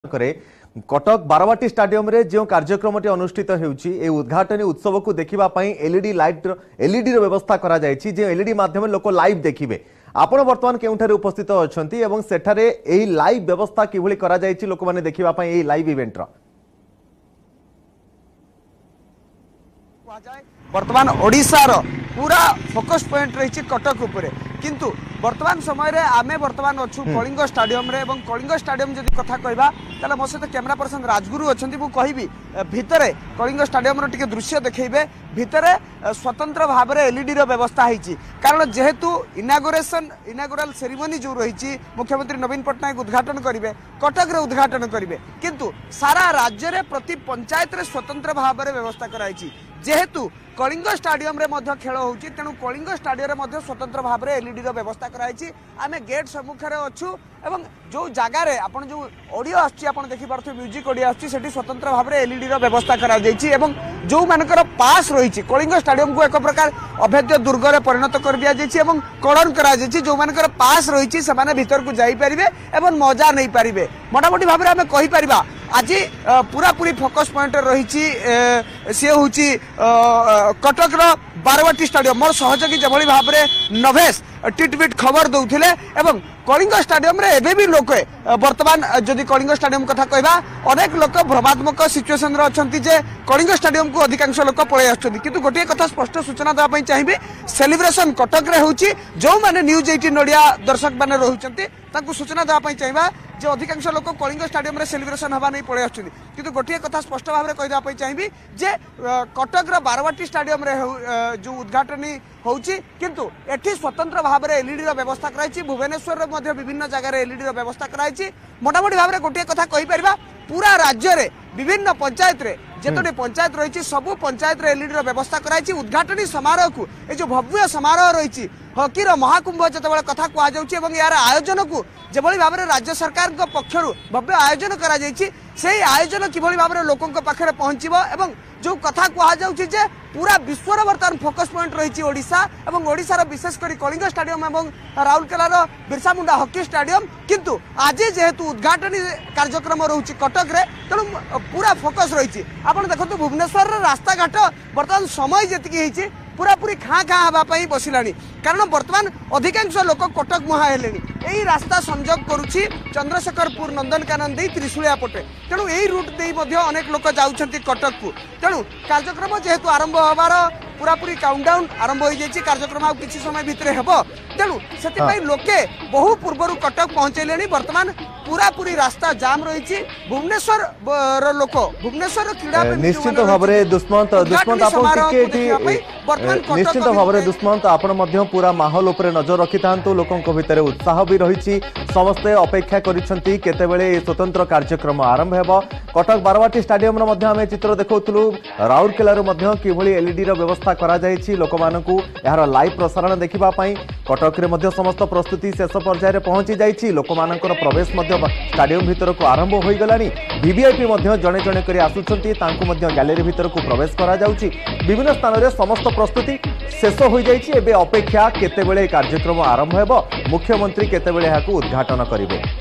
करे कटक बारवाटी स्टाडियम रे जो कार्यक्रम अनुष्ठित होउची उद्घाटन उत्सव को देखिबा पई एलईडी व्यवस्था करा जायछि जे एलईडी माध्यम लोक लाइव देखिबे। आपण वर्तमान केउठारे उपस्थित अछंती एवं सेठारे एही लाइव व्यवस्था किभली करा जायछि लोक माने देखिबा पई एही लाइव इवेंट रा वर्तमान ओडिशा रो पूरा फोकस पॉइंट रही कटक उपरे किंतु वर्तमान समय रे आमे वर्तमान अच्छु कलिंग स्टाडियम रे एवं कलिंग स्टाडियम जदि कथा कहबा ताले मो सहित कैमरा पर्सन राजगुरु अछंती मु कहबी भितरे कलिंग स्टाडियम रो टिके दृश्य देखैबे भितरे स्वतंत्र भाव रे एलईडी रो व्यवस्था हिची कारण जेहेतु इनागुरल सेरेमनी जो रही मुख्यमंत्री नवीन पटनायक उद्घाटन करिवे कटक रे उद्घाटन करिवे किंतु सारा राज्य रे प्रति पंचायत रे स्वतंत्र भाव रे व्यवस्था कराइची जेहेतु कलिंग स्टाडियम रे मध्य खेल होउची तेनु कलिंग स्टाडियम रे मध्य स्वतंत्र भाव रे एलईडी रो व्यवस्था कराइची आमे गेट सम्मुख रे अछु एवं जो जगह रे आपण जो ऑडियो आछि आपण देखि पारथु म्यूजिक ऑडियो आछि सेठी स्वतंत्र भाव रे एलईडी रो व्यवस्था करा जायछि एवं जो मानकर पास रहिछि कलिंग स्टाडियम को एक प्रकार अभेद्य दुर्ग रे परिणत कर दिया जायछि एवं कड़न करा जायछि जो मानकर पास रहिछि से माने भीतर को जाई परिबे एवं मजा नै परिबे मोटामोटी भाव रे हमें कहि परिबा आज पूरा पूरी फोकस पॉइंट रही सी हूँ कटक बारवाटी स्टाडियम मोर सहयोगी जभली भाव में नभेश टिटबिट खबर दौले एवं कलिंग स्टाडियम रे एबे भी लोक वर्तमान जदि कलिंग स्टाडियम कथा कहबा अनेक लोक भ्रमात्मक सिचुएशन रे अछंती जे कलिंग स्टाडियम को अधिकांश लोक पळे आछंती किंतु गोटे कथा स्पष्ट सूचना देबा पई चाहिबे सेलिब्रेशन कटक रे होउची जो माने न्यूज 18 नडिया दर्शक माने रहुचंती तांको सूचना देबा पई चाहिबा जे अधिकांश लोक कलिंग स्टाडियम रे सेलिब्रेशन हबा नै पळे आछंती किंतु गोटे कथा स्पष्ट भाव रे कहि देबा पई चाहिबे जे कटक रे बारवाटी स्टाडियम रे जो उद्घाटन होउची किंतु एठी स्वतंत्र भाव रे एलईडी रो व्यवस्था कराइची भुवनेश्वर रे मध्य विभिन्न जगह रे एलईडी रो व्यवस्था कराइची मोटामोटी भाव रे गोटे कथा कहि परिबा पूरा राज्य रे विभिन्न पंचायत रे जेतोटी पंचायत रही सबु पंचायत रे एलईडी रो व्यवस्था कराइची उद्घाटन समारोह को ए जो भव्य समारोह रही हॉकी रो महाकुंभ जतबेले कथा कहा जाउची एवं यार आयोजन को जेभली भाव रे राज्य सरकार को पक्षरु भव्य आयोजन करा जाइची सेही आयोजन किभली भाव रे लोकन को पाखरे पहुंचीबो एवं जो कथा कहा जाउची जे पूरा विश्व रो वर्तमान फोकस पॉइंट रही ओडिशा एवं ओडिशा रो विशेष करी कलिंग स्टाडियम एवं राउरकेला रो बिरसा मुंडा हॉकी स्टाडियम किंतु आज जेहेतु उद्घाटन कार्यक्रम रहउची कटक रे तनु पूरा फोकस रही आपण देखंतु भुवनेश्वर रो रास्ता घाट वर्तमान समय जेतिकी हेची पूरा पूरी खाँ खाँ हाँवाई बसिलानी कारण बर्तमान अधिकांश लोक कटक मुहा हेले यही रास्ता संजोग करुच्ची चंद्रशेखरपुर नंदनकानन दे त्रिशूलिया पटे तेणु यही रूट दे अनेक लोक जाउछंती कटक को तेणु कार्यक्रम जेहेतु आरंभ हबार पूरा पूरी काउंटडाउन आरंभ हो जाइए कार्यक्रम आ किछि समय भितर हेबो तेणु से लोके बहु पूर्व कटक पहुंचेले बर्तमान पूरा पूरी रास्ता जाम रही भुवनेश्वर लोक भुवनेश्वर क्रीड़ा निश्चित भाव में दुष्मंत निश्चित भाव में दुष्मंत आपण पूरा माहौल उपरे नजर रखि थांतु लोकंक भितर उत्साह भी रही समस्ते अपेक्षा करिसेंती केतेबेले स्वतंत्र कार्यक्रम आरंभ हेबो कटक बारवाटी स्टाडियम रो मध्य हमें चित्र देखौतलु राउरकेला रो मध्य किभली एलईडी रो व्यवस्था करा जायछि लोक मानकु यार लाइव प्रसारण देखिबा पई कटक रे मध्य समस्त प्रस्तुति शेष पर्याय रे पहुंची जायछि लोक मानकर प्रवेश मध्य स्टाडियम भीतर को आरंभ होई गलानी वीवीआईपी मध्य जणे जणे करी आसुछंती तांकु मध्य गैलरी भीतर को प्रवेश करा जाउछि विभिन्न स्थान रे समस्त प्रस्तुति शेष होई जायछि एबे अपेक्षा केतेबेले कार्यक्रम आरंभ हेबो मुख्यमंत्री केतेबेले याकू उद्घाटन करिवे।